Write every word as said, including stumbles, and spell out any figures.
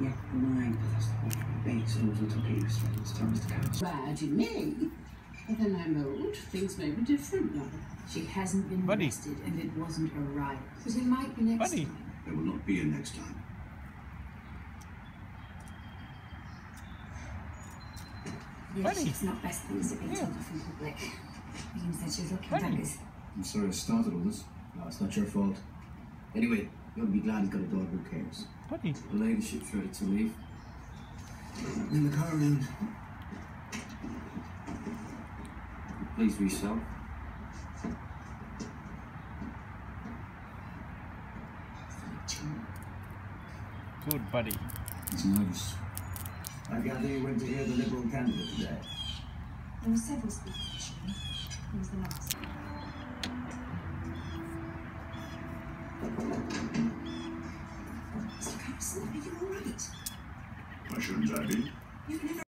Yet neither does the whole base or to peace when it's time to catch. Bad in me. But then I'm old. Things may be different now. She hasn't been Buddy. arrested, and it wasn't a riot. But it might be next Buddy. time. There will not be a next time. Yes, Buddy. it's not best things have been Yeah. told off in public. Means that she's looking Buddy. back as I'm sorry I started all this. No, it's not your fault. Anyway, you'll be glad he's got a dog. Who cares? Buddy. The ladyship's ready to leave. In the car, then. Please be yourself. Good buddy. He's nervous. I gather you went to hear the Liberal candidate today. there were several speakers actually. Who was the last? Mister Carson, are you all right? Why shouldn't I be? You've never